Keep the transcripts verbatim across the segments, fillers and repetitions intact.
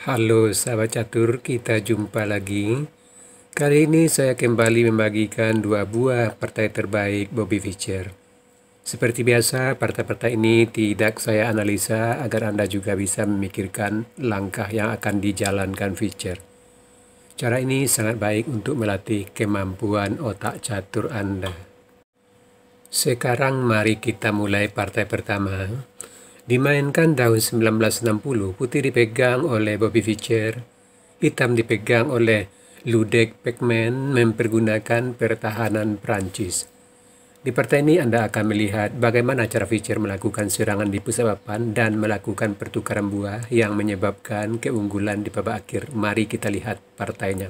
Halo sahabat catur, kita jumpa lagi. Kali ini saya kembali membagikan dua buah partai terbaik Bobby Fischer. Seperti biasa, partai-partai ini tidak saya analisa agar Anda juga bisa memikirkan langkah yang akan dijalankan Fischer. Cara ini sangat baik untuk melatih kemampuan otak catur Anda. Sekarang mari kita mulai partai pertama. Dimainkan tahun sembilan belas enam puluh, putih dipegang oleh Bobby Fischer, hitam dipegang oleh Ludek Pekman mempergunakan pertahanan Prancis. Di partai ini Anda akan melihat bagaimana cara Fischer melakukan serangan di pusat papan dan melakukan pertukaran buah yang menyebabkan keunggulan di babak akhir. Mari kita lihat partainya.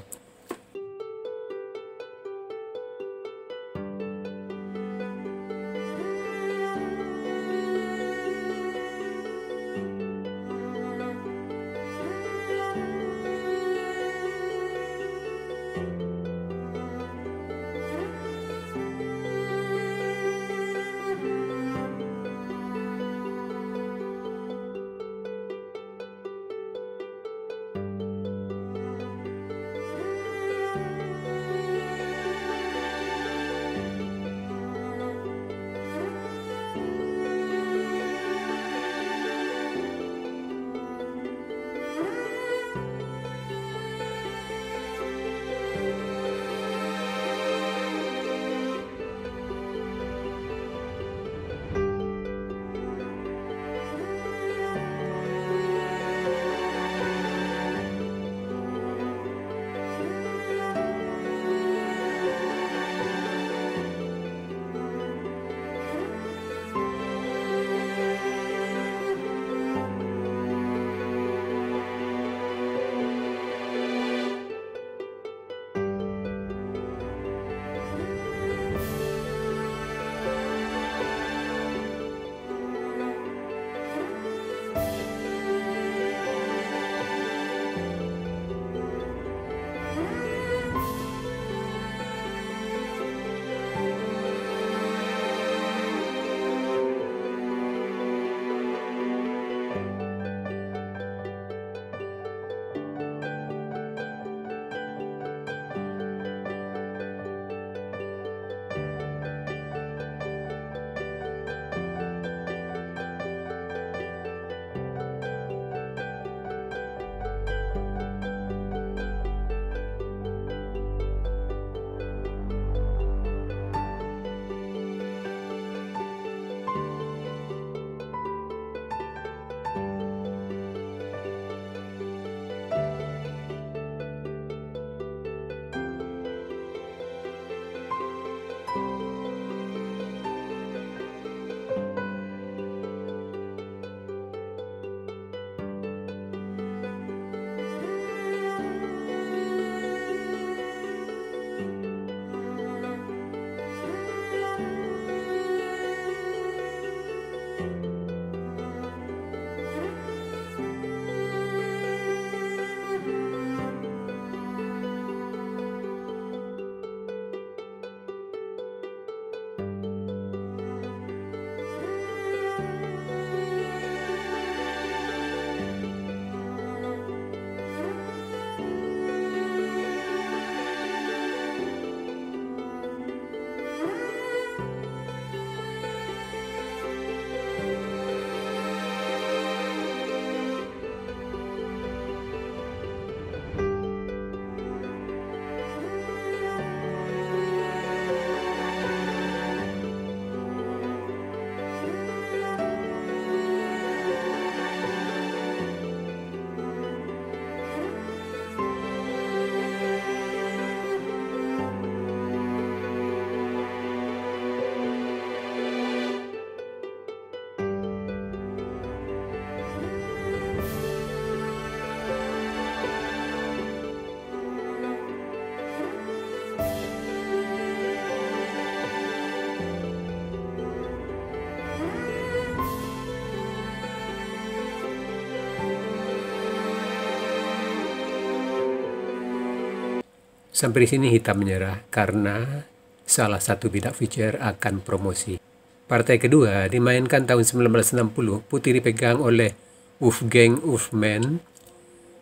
Sampai di sini hitam menyerah karena salah satu bidak Fischer akan promosi. Partai kedua dimainkan tahun sembilan belas enam puluh, putih dipegang oleh Wolfgang Hofmann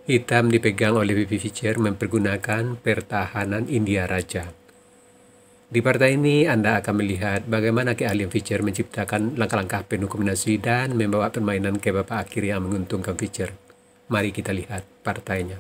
Hitam dipegang oleh Bobby Fischer mempergunakan pertahanan India Raja. Di partai ini Anda akan melihat bagaimana keahlian Fischer menciptakan langkah-langkah penuh kombinasi dan membawa permainan ke babak akhir yang menguntungkan Fischer. Mari kita lihat partainya.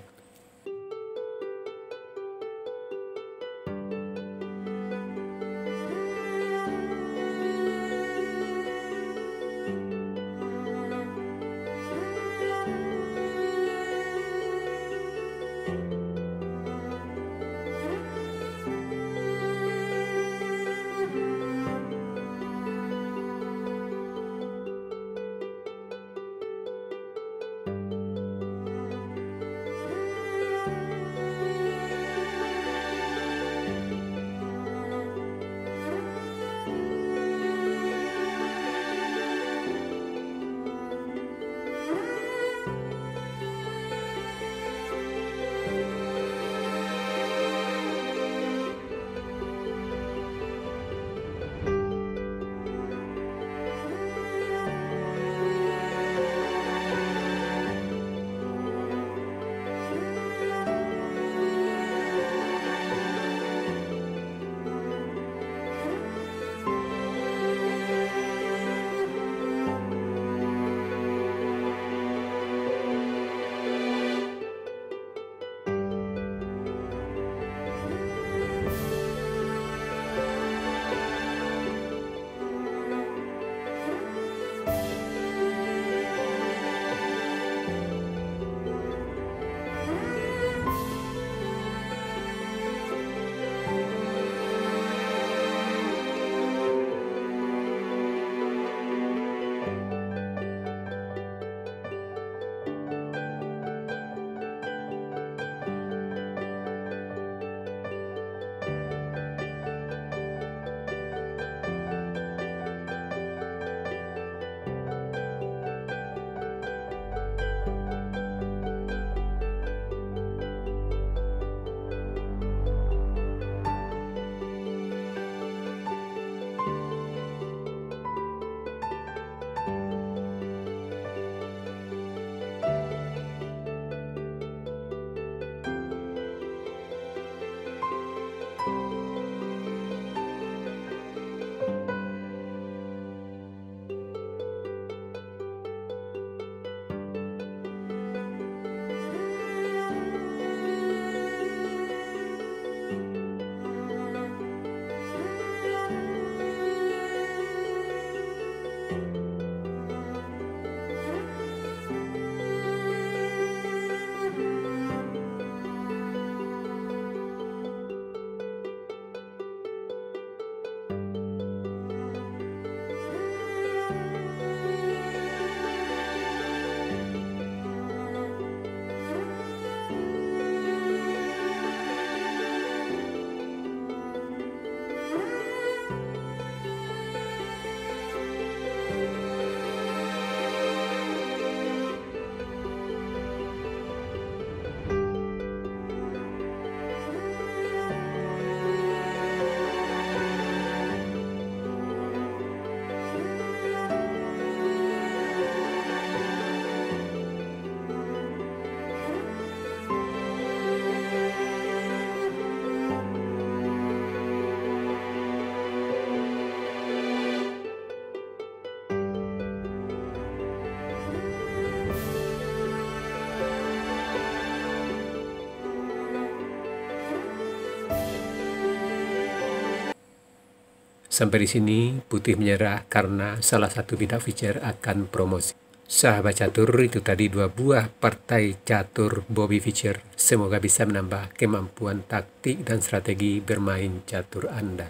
Sampai di sini putih menyerah karena salah satu bidang Fischer akan promosi. Sahabat catur, itu tadi dua buah partai catur Bobby Fischer. Semoga bisa menambah kemampuan taktik dan strategi bermain catur Anda.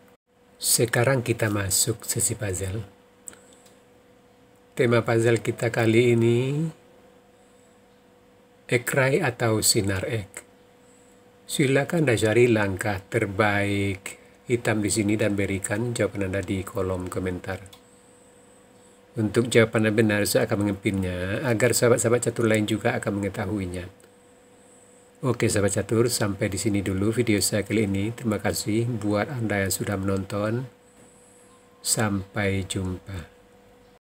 Sekarang kita masuk sesi puzzle. Tema puzzle kita kali ini ekrai atau sinar ek. Silakan cari langkah terbaik hitam di sini dan berikan jawaban Anda di kolom komentar. Untuk jawaban yang benar, saya akan mengepinnya agar sahabat-sahabat catur lain juga akan mengetahuinya. Oke sahabat catur, sampai di sini dulu video saya kali ini. Terima kasih buat Anda yang sudah menonton. Sampai jumpa.